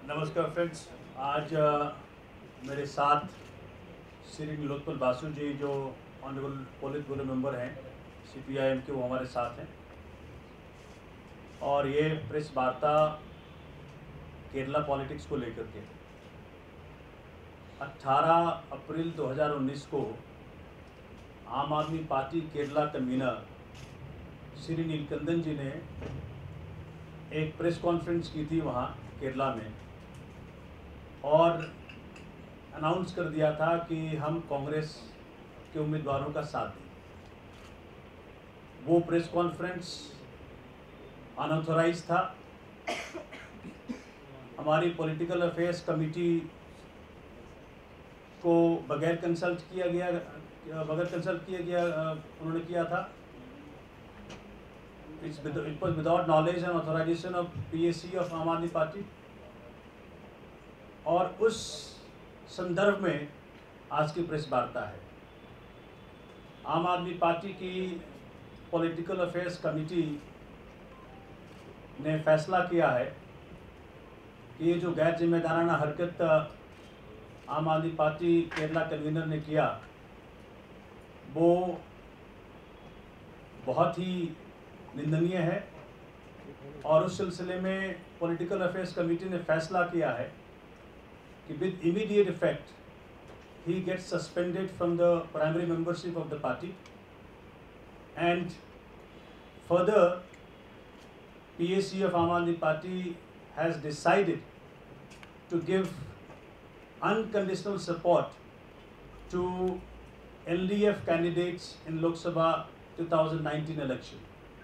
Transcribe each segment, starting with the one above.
नमस्कार फ्रेंड्स। आज मेरे साथ श्री निलोत्पल बासु जी जो ऑनरेबल पोलित ब्यूरो मेंबर हैं CPI के, वो हमारे साथ हैं। और ये प्रेस वार्ता केरला पॉलिटिक्स को लेकर के 18 अप्रैल 2019 को आम आदमी पार्टी केरला कन्वीनर श्री नीलकंदन जी ने एक प्रेस कॉन्फ्रेंस की थी वहाँ केरला में, और अनाउंस कर दिया था कि हम कांग्रेस के उम्मीदवारों का साथ दें। वो प्रेस कॉन्फ्रेंस अनऑथराइज था। हमारी पॉलिटिकल अफेयर्स कमेटी को बगैर कंसल्ट किया गया उन्होंने किया था। It was without knowledge and authorisation of PAC of Aam Aadmi party. और उस संदर्भ में आज की प्रेस वार्ता है। आम आदमी पार्टी की पॉलिटिकल अफेयर्स कमेटी ने फैसला किया है कि ये जो गैर जिम्मेदाराना हरकत आम आदमी पार्टी केरला कन्वीनर ने किया, वो बहुत ही निंदनीय है। और उस सिलसिले में पॉलिटिकल अफेयर्स कमेटी ने फैसला किया है कि with immediate effect he gets suspended from the primary membership of the party, and further PAC of Aam Aadmi Party has decided to give unconditional support to LDF candidates in Lok Sabha 2019 election.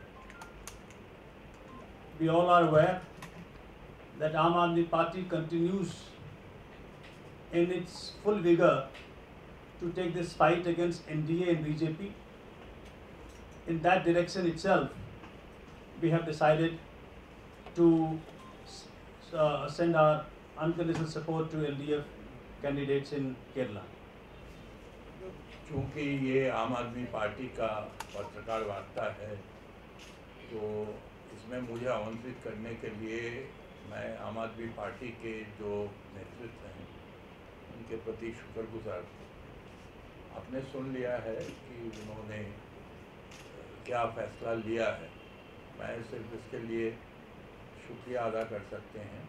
We all are aware that Aam Aadmi Party continues in its full vigor to take this fight against NDA and BJP. In that direction itself, we have decided to send our unconditional support to LDF candidates in Kerala. चूँकि ये आम Aadmi party का पत्रकार वार्ता है, तो इसमें मुझे आमंत्रित करने के लिए मैं आम आदमी पार्टी के जो नेतृत्व हैं उनके प्रति शुक्रगुजार हूँ। आपने सुन लिया है कि उन्होंने क्या फैसला लिया है। मैं सिर्फ इसके लिए शुक्रिया अदा कर सकते हैं।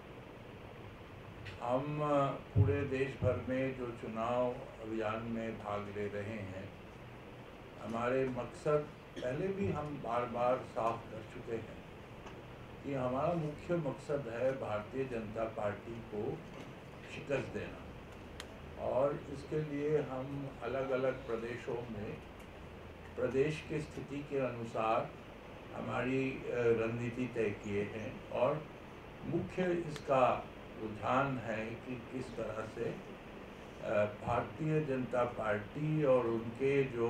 हम पूरे देश भर में जो चुनाव अभियान में भाग ले रहे हैं, हमारे मकसद पहले भी हम बार बार साफ कर चुके हैं कि हमारा मुख्य मकसद है भारतीय जनता पार्टी को शिकस्त देना। और इसके लिए हम अलग अलग प्रदेशों में प्रदेश की स्थिति के अनुसार हमारी रणनीति तय किए हैं। और मुख्य इसका रुझान है कि किस तरह से भारतीय जनता पार्टी और उनके जो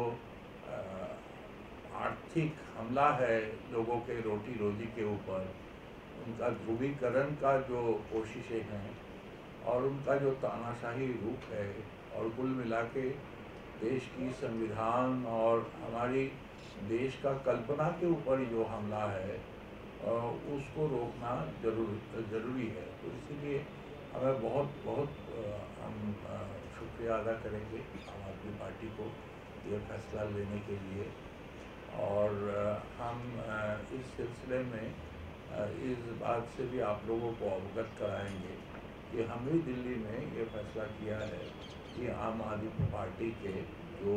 आर्थिक हमला है लोगों के रोटी रोजी के ऊपर, उनका ध्रुवीकरण का जो कोशिशें हैं और उनका जो तानाशाही रूप है, और कुल मिला के देश की संविधान और हमारी देश का कल्पना के ऊपर जो हमला है उसको रोकना ज़रूरी है। तो इसीलिए हमें बहुत हम शुक्रिया अदा करेंगे आम आदमी पार्टी को ये फैसला लेने के लिए। और हम इस सिलसिले में इस बात से भी आप लोगों को अवगत कराएंगे कि हमने दिल्ली में ये फैसला किया है कि आम आदमी पार्टी के जो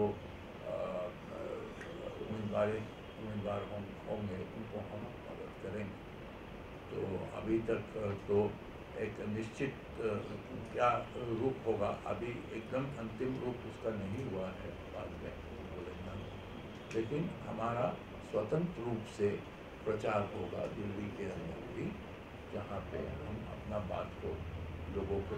उम्मीदवार होंगे उनको हम मदद करेंगे। तो अभी तक तो एक निश्चित क्या रूप होगा, अभी एकदम अंतिम रूप उसका नहीं हुआ है, बाद में बोलेंगे। लेकिन हमारा स्वतंत्र रूप से प्रचार होगा दिल्ली के अंदर भी, जहाँ पे हम अपना बात को लोगों को